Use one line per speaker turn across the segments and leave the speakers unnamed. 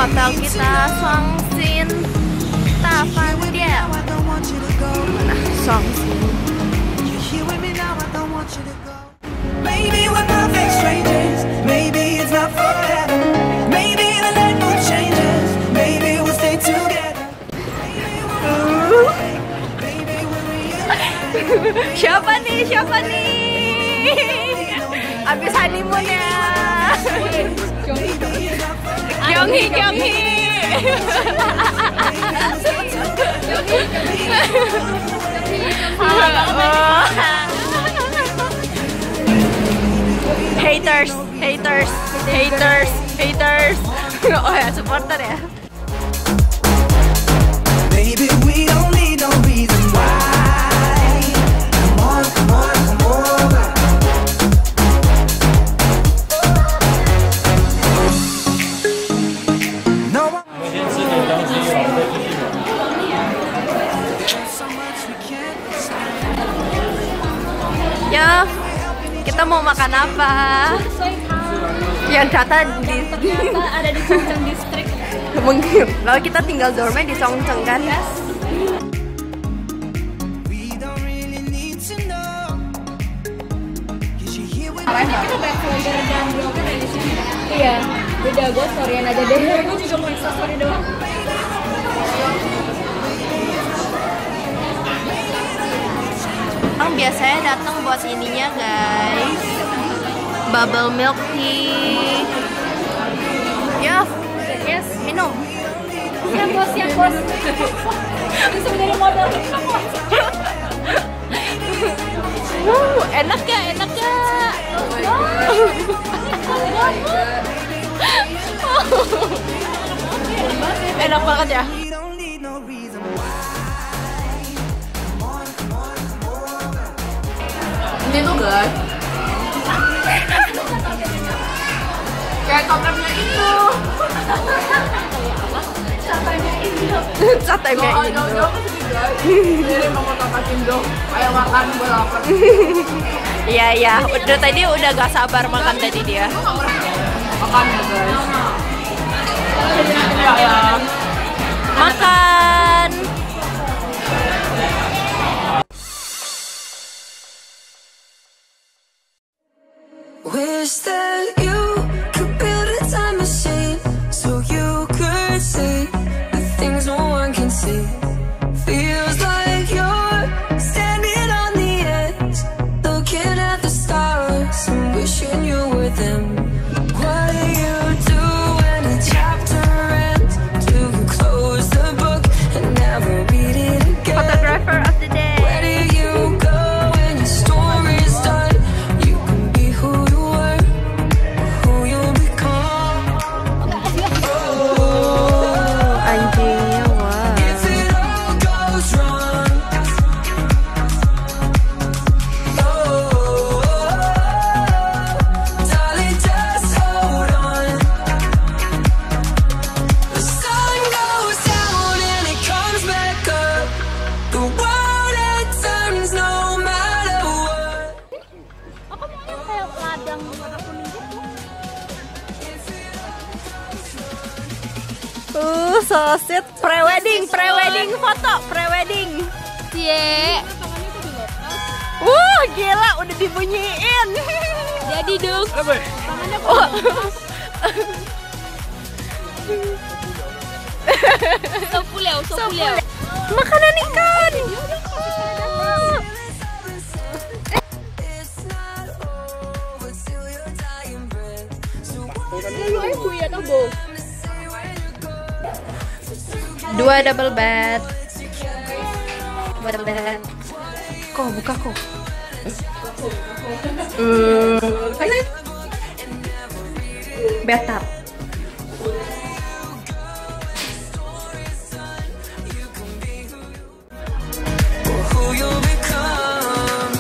hotel kita, Swangshin Tavandia. Nah, Swangshin.
Maybe we're perfect strangers. Maybe it's not forever. Maybe the night mood changes. Maybe we'll stay together.
Siapa nih? Siapa nih? Abis honeymoon ya. Kyunghi, Kyunghi. Haters, haters, haters, haters. Oh ya, supporter ya.
Baby, we don't need no reason why. Come on, come on, come over. No one.
Ya, kita mau makan apa? Yang data
ada di Chongcheng District.
mungkin. Lalu kita tinggal dormnya di Chongcheng kan?
Kita back vlogger dan blogger dari sini. Iya, beda gue storyan aja deh. Gue juga mau story doang.
Orang biasanya datang buat ininya guys, bubble milk tea. Ya, yes, minum.
Siap bos, siap bos. Bisa menjadi modal.
Enak ya, enak ya. Enak banget ya. Ini tuh guys, kayak totemnya itu. Satenya Indo.
Ini mau makan Indo, ayo makan gue lapar.
Iya iya, udah tadi udah gak sabar makan tadi dia.
Makan ya guys. Ya.
Makan.
Wish that you could build a time machine so you could see the things no one can see. Feels like you're standing on the edge, looking at the stars and wishing you were them. What do you do when a chapter ends? Do you close the book and never read it again?
Photographer of the day.
Where do you go when your story's done? You can be who you were, who you'll become.
Anjingnya wah.
If it all goes wrong, darling, just hold on. The sun goes down and it comes back up. The world it turns no matter what.
Aku maunya kayak ladang warna kuning gitu.
So sweet. Pre-wedding, pre-wedding foto, pre-wedding.
Cie.
Gila, udah dibunyiin.
Jadi dong.
Oh.
Sopuleo, sopuleo.
Makanan ikan.
It's not over till you're dying breath. So
Lu aja kuya atau bo?
Dua double bed. Dua double bed. Kok buka kok? Bathtub.
who you'll become.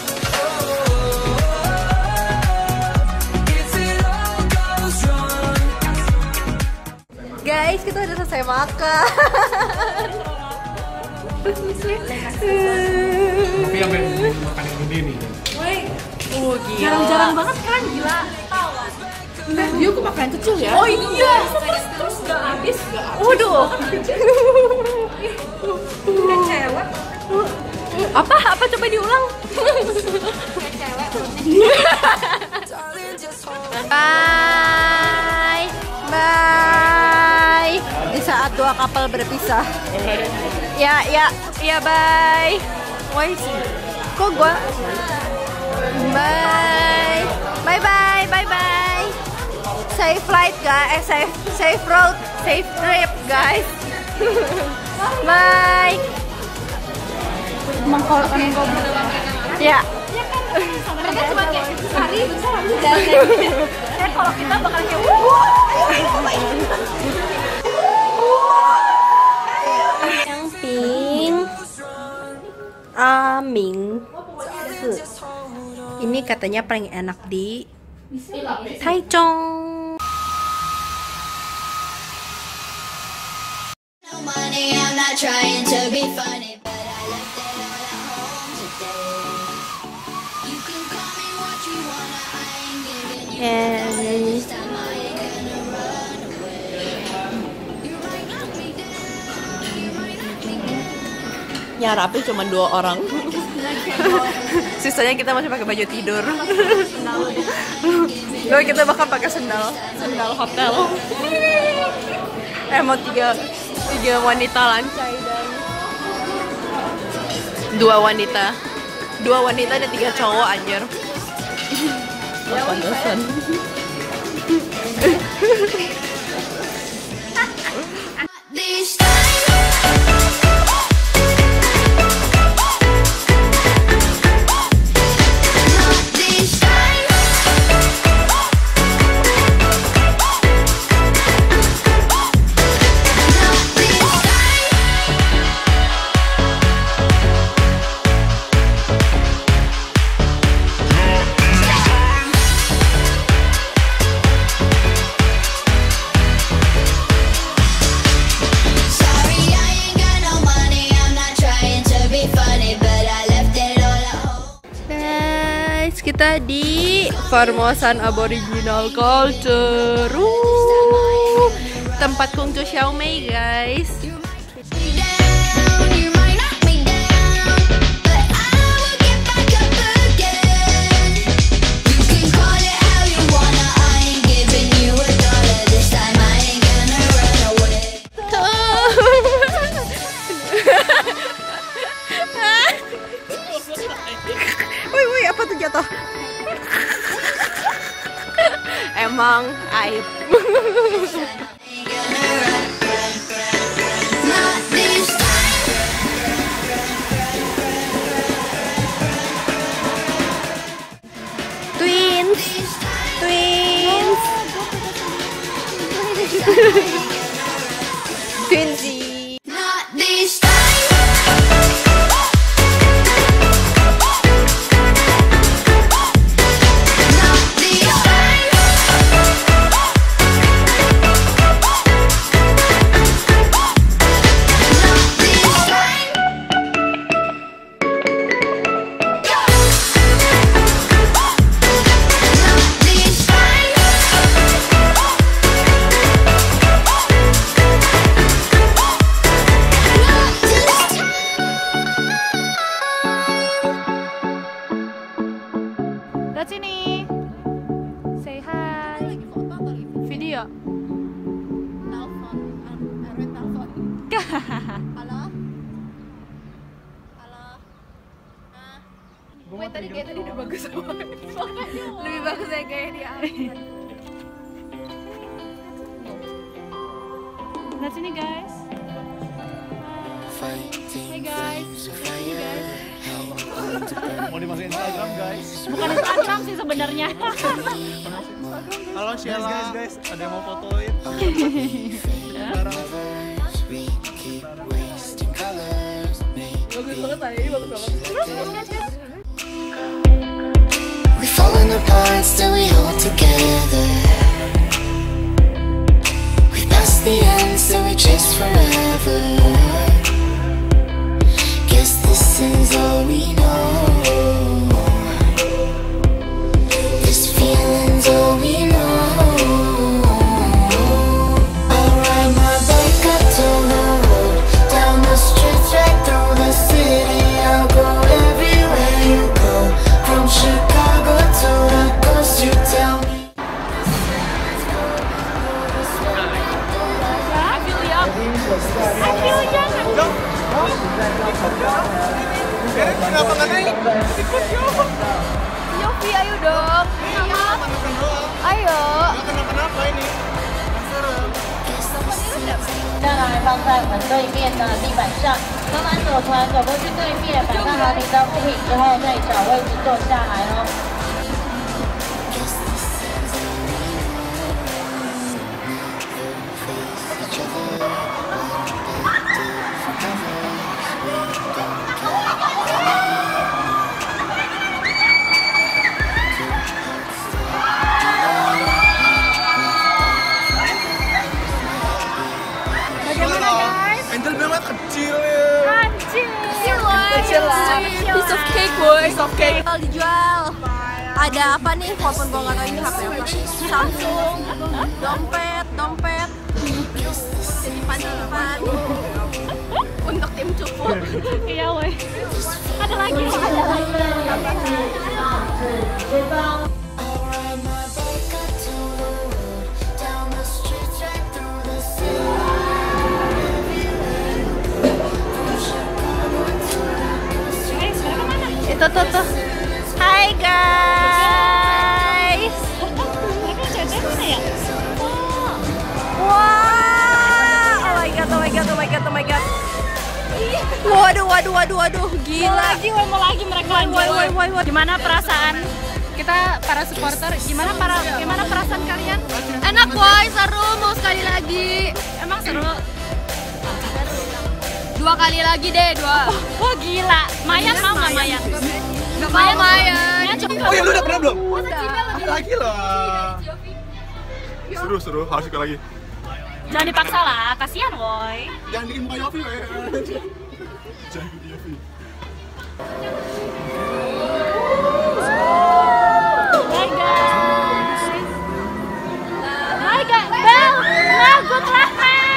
If it all goes wrong.
Guys, kita udah selesai makan.
Tapi yang makan yang gede nih.
Gila.
Jarang-jarang banget kan, gila.
Dia kok makan kecil ya?
Oh iya. Terus
Waduh. Apa coba diulang? Bye. Bye. Di saat dua kapal berpisah. Ya bye. Woi, kok gua? Bye. Bye. Safe flight guys, safe road, safe trip guys. Bye. Ya. Mereka cuma kayak hari dan kalau kita bakal kayak yang pink Aming. Ini katanya paling enak di Taichung.
I'm not trying to be funny, but I left it all at home today. You can call me what you wanna, I ain't giving you this time, I ain't gonna run away. You might knock me down, you might knock me down.
Ya rapi cuma 2 orang. Sisanya kita masih pakai baju tidur. Lalu kita bakal pakai sendal hotel. Mau tiga wanita lancai dan 2 wanita dan 3 cowok anjir. Ya pantesan.
This time.
Kita di Formosan Aboriginal Culture, tempat kungfu Xiaomei guys. Woi, apa tuh jatuh? Emang aib. Twins. Twinsy.
Not this time.
Sini, say hi. Video. Halo. Tadi kayak tadi udah bagus banget. Lebih bagus ya kayak dia. Lihat sini guys. Hey guys.
Mau dimasukin Instagram guys?
Bukan Instagram sih sebenarnya.
Halo Sheila. Guys, ada yang mau fotoin?
Bagus banget tadi, bagus banget.
We falling apart, still we hold together. We passed the end, still we chase forever. Guess this is all we know. This feeling's all we know. I'll write
kenapa nggak naik? Ikut yuk.
Yofi, ayo dong. Ayo.
Nggak kenapa-napa ini. Serem.
将来放在门对面的地板上。当然，走团走过去对面，摆上好你的物品之后，再找位置坐下来哦。
Angel banget kecil ya.
Kecil lah. Piece of cake boy. Piece of cake. Dijual. Ada apa nih? Walaupun gue nggak tahu ini HP apa. Samsung. Dompet. Simpan. Untuk tim cupu.
Iya woi. Ada lagi.
Tuh. Hai guys.
Mereka cewek mana ya?
Wah. Oh my god. Waduh. Gila.
Mau lagi mereka lanjut.
Woi.
Gimana perasaan kita para supporter? Gimana perasaan kalian?
Enak boy, seru. Mau sekali lagi.
Emang seru?
2 kali lagi deh, 2.
Wah gila. Mayan mau nggak Mayan?
Gak mau Mayan.
Oh ya lu udah pernah belum?
Udah.
Lagi lah. Seru, harus sekali lagi.
Jangan dipaksa lah, kasihan woi.
Jangan bikin Mbak Yofi, weh. Jangan bikin Yofi.
Hai guys. Bel, good luck.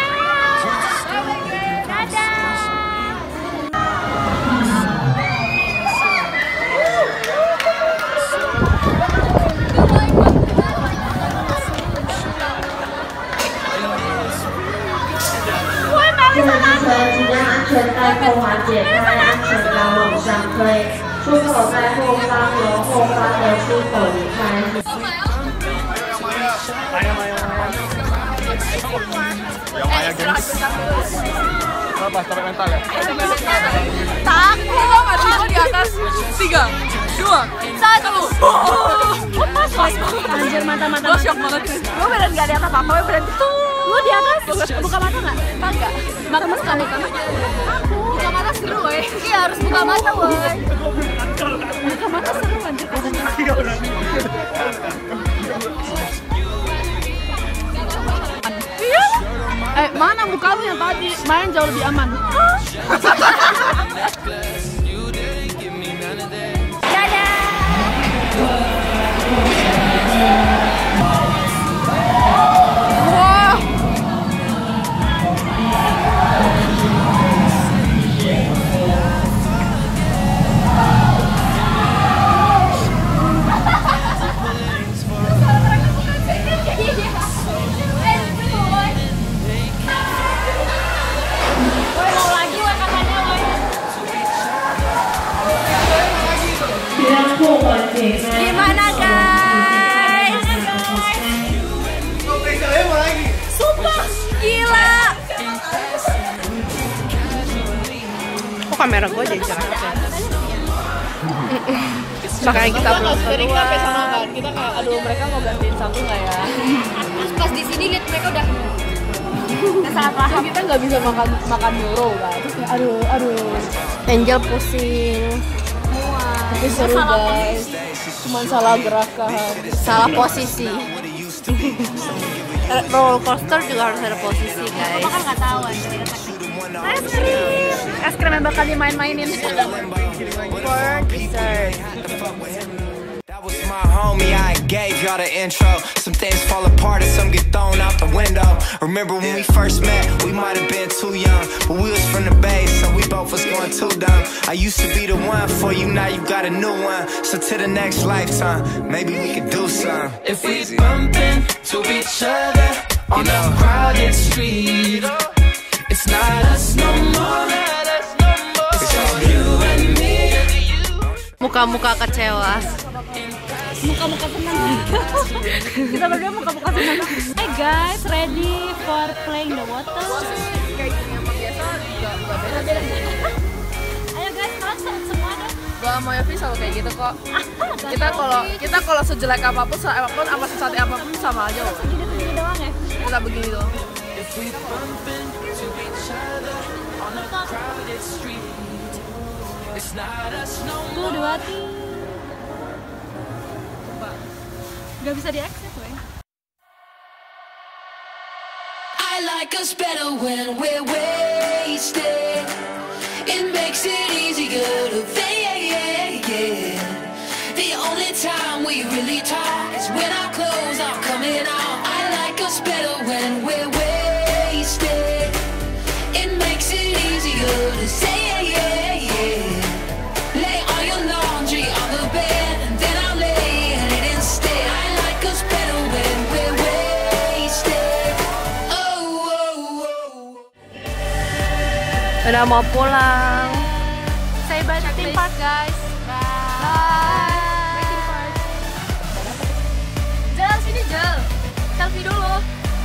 Yang Maya gengs. Apa? Sampai mental ya?
Takut di atas. 3, 2, 1.
Anjir mata.
Gue shock banget. Gue beneran gak ada apa-apa. Gue beneran gitu.
Lu di atas buka mata nggak?
Enggak. Mata sekali. Aku buka mata seru, woy. Iya, harus buka mata, woy.
Buka mata seru anjir katanya.
Mana muka lu yang tadi? Main jauh lebih aman.
Gimana guys? Sumpah gila. Kok kamera gue jadi cerah? Makanya kita belum keluar.
Kita kayak aduh mereka mau gantiin satu nggak ya?
Terus pas di sini lihat mereka udah
Saat paham kita nggak bisa makan euro kan? Terus kayak aduh.
Angel pusing.
Tapi seru guys. Cuman salah gerakan,
Salah posisi. Roller coaster juga harus ada posisi guys.
Kan nggak tahu anjir.
es krim yang bakal dimain-mainin.
For dessert.
That was my homie, I gave y'all the intro. Some things fall apart and some get thrown out the window. Remember when we first met, we might have been too young, but we was from the Bay, so we both was going too dumb. I used to be the one for you, now you got a new one. So to the next lifetime, maybe we could do some. If we bump into each other on a crowded street, it's not us no more. It's all you and me.
Muka-muka kecewa.
Muka-muka senang. Kita berdua muka-muka senang. Hey guys, ready for playing the water?
Kayak yang biasa nggak beda.
Ayo guys, konsep semua dong.
Gua sama Yofi selalu kayak gitu kok. Kita kalau sejelek apapun sama secantik apapun sama aja loh.
Segini doang ya.
Kita begini doang.
Tuh udah mati. Gak bisa diakses woy.
I like us better when we're wasted. It makes it easier to fake. The only time we really talk is when our clothes are coming off. I like us better when we're wasted. It makes it easier to say. Lay all your laundry on the bed and then I'll lay in it instead. I like us better when we're wasted. Oh.
Udah mau pulang.
Say bye to theme park guys. Bye. Jel, sini Jel. Selfie dulu.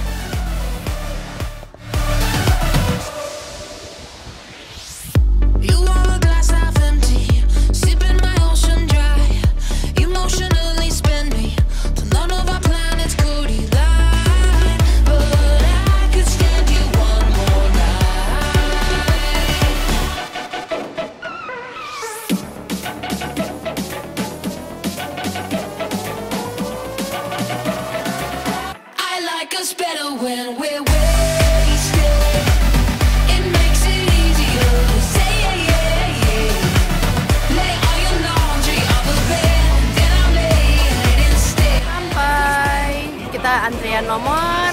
You are a glass half empty, sipping my ocean dry. Emotionally spend me till none of our planets could align. But I could stand you one more night. I like us better when we're wasted. It makes it easier to say. Lay all your laundry on the bed and then I'll lay in it instead.
Sampai. Kita antrian nomor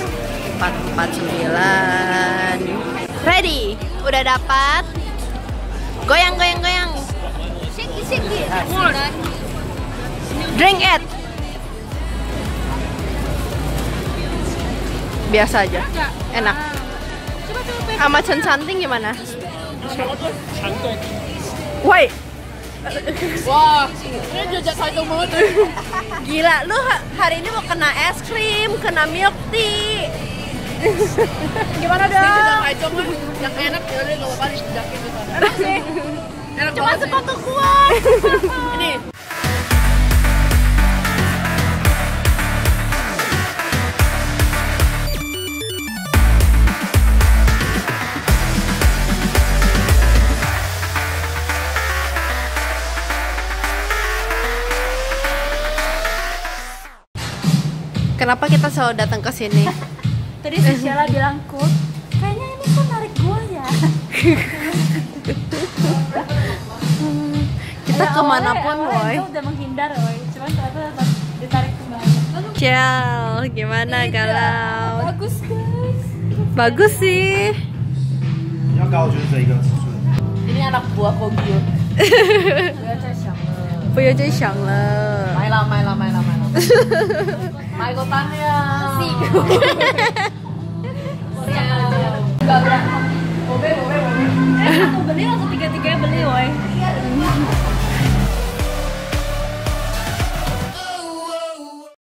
449. Ready? Udah dapat? Goyang.
Shiki.
Drink it. Biasa aja. Enak. Sama canting gimana? Woi.
Wah, ini jajak satu banget.
Gila, lu hari ini mau kena es krim, kena milk tea. Gimana dong?
Kacau kan? Yang enak ya udah nggak apa-apa dijakin di sana.
Enak sih.
Enak
Cuma
banget sih.
sepatu gua.
Ini.
Kenapa kita selalu datang ke sini?
Tadi si Sheila bilang, "Kut, kayaknya ini kok narik gua ya."
Kita kemanapun,
awalnya
woy.
gua udah menghindar, woy. Cuman ternyata tetap ditarik kembali.
Ciao, gimana galau?
Bagus guys.
Bagus sih.
比较高就是这一个尺寸。
Ini anak buah Kogyo.
Bu Yo最想了。
Main lah. Main ikutan ya.